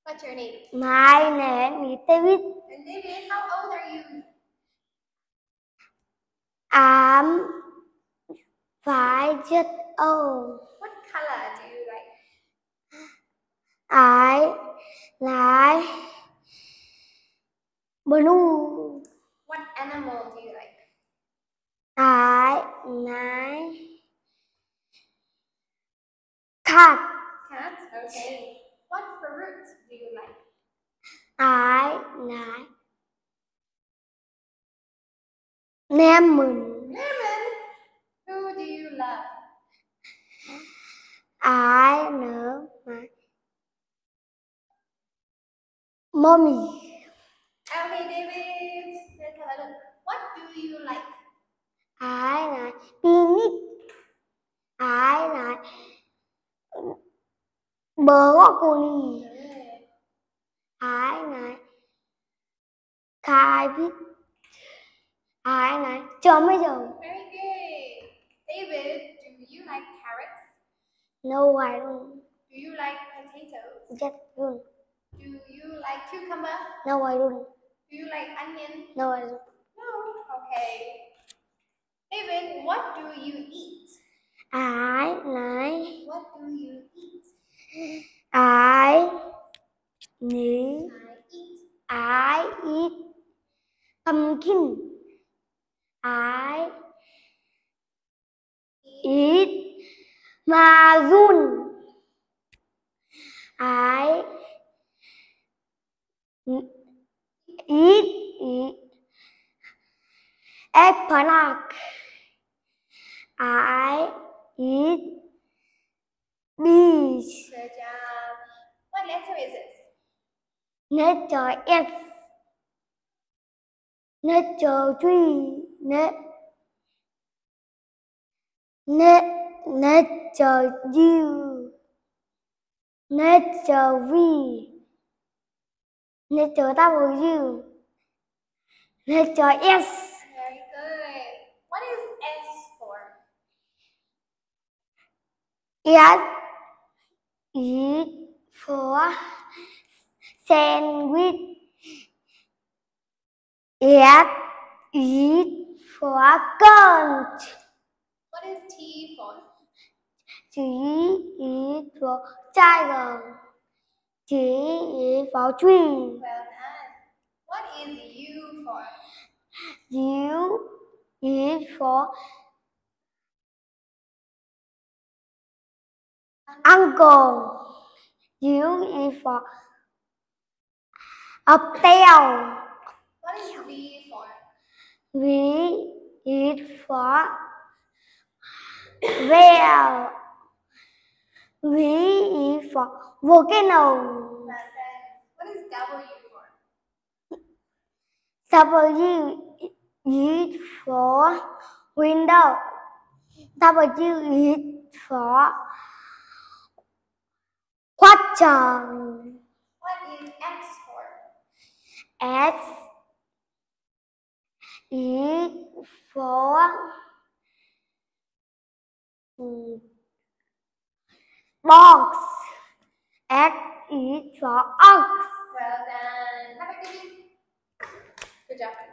What's your name? My name is David. And David, how old are you? I'm 5 years old. What color do you like? I like blue. What animal do you like? I like cat. Cat? Okay. What fruit do you like? I like lemon. Lemon? Who do you love? I love my mommy. Okay, David. Let's have a look. What do you like? I like picnic. I like broccoli. I like cabbage. I like tomato. Very good. David, do you like carrots? No, I don't. Do you like potatoes? Yes, don't. Do you like cucumber? No, I don't. Do you like onion? No, I don't. No. Okay. David, what do you eat? I like. What do you eat? I need. I eat. I eat pumpkin. I eat maroon. I eat eggplant. I eat bees. Good job. What letter is it? Nature S. Nature tree. Nature U. Nature V. Nature W. Nature S. Very good. What is S for? S is for sandwich. S is for current. What is T for? T is for tiger. T is for tree. Well done. What is U for? U is for uncle. U is for tail. What is V for? V is for whale. V is for volcano. Well done. What is W for? W is for window. W is for question. What is X for? S is for box. X is for ox. Well done. Have a good day. Good job.